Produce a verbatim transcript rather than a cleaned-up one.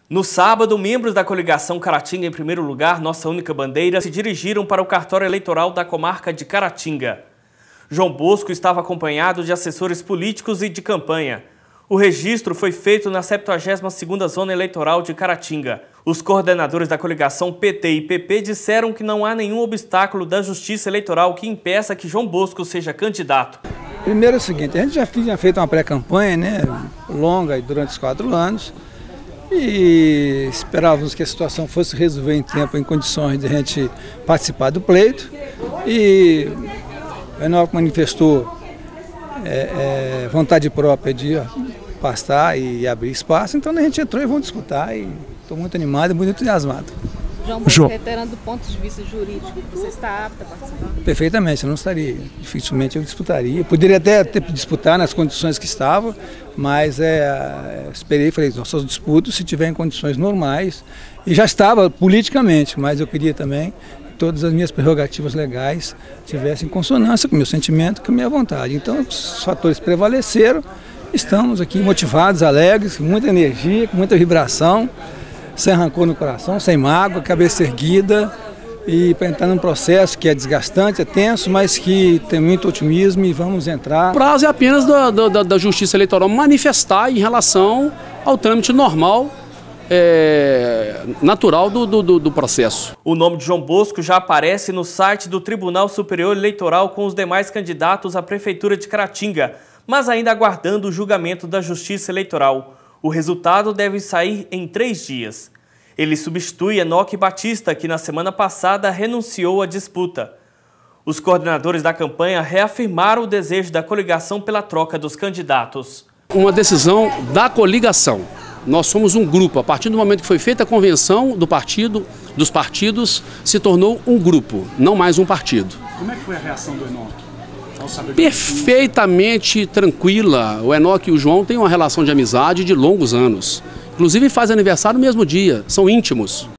No sábado, membros da coligação Caratinga em Primeiro Lugar, Nossa Única Bandeira, se dirigiram para o cartório eleitoral da comarca de Caratinga. João Bosco estava acompanhado de assessores políticos e de campanha. O registro foi feito na septuagésima segunda Zona Eleitoral de Caratinga. Os coordenadores da coligação P T e P P disseram que não há nenhum obstáculo da Justiça Eleitoral que impeça que João Bosco seja candidato. Primeiro é o seguinte, a gente já tinha feito uma pré-campanha, né, longa durante os quatro anos, e esperávamos que a situação fosse resolver em tempo, em condições de a gente participar do pleito. E o Enoque manifestou é, é, vontade própria de pastar e abrir espaço, então a gente entrou e vamos disputar, e estou muito animado e muito entusiasmado. João Bosco, reiterando do ponto de vista jurídico, você está apto a participar? Perfeitamente, eu não estaria, dificilmente eu disputaria. Eu poderia até ter, disputar nas condições que estava, mas é, esperei, falei, nós só disputo se tiver em condições normais. E já estava politicamente, mas eu queria também que todas as minhas prerrogativas legais tivessem consonância com o meu sentimento, com a minha vontade. Então os fatores prevaleceram, estamos aqui motivados, alegres, com muita energia, com muita vibração, sem rancor no coração, sem mágoa, cabeça erguida, e para entrar num processo que é desgastante, é tenso, mas que tem muito otimismo, e vamos entrar. O prazo é apenas da, da, da Justiça Eleitoral manifestar em relação ao trâmite normal, é, natural do, do, do processo. O nome de João Bosco já aparece no site do Tribunal Superior Eleitoral com os demais candidatos à Prefeitura de Caratinga, mas ainda aguardando o julgamento da Justiça Eleitoral. O resultado deve sair em três dias. Ele substitui Enoque Batista, que na semana passada renunciou à disputa. Os coordenadores da campanha reafirmaram o desejo da coligação pela troca dos candidatos. Uma decisão da coligação. Nós somos um grupo. A partir do momento que foi feita a convenção do partido, dos partidos, se tornou um grupo, não mais um partido. Como é que foi a reação do Enoque? Perfeitamente tranquila. O Enoque e o João têm uma relação de amizade de longos anos. Inclusive faz aniversário no mesmo dia, são íntimos.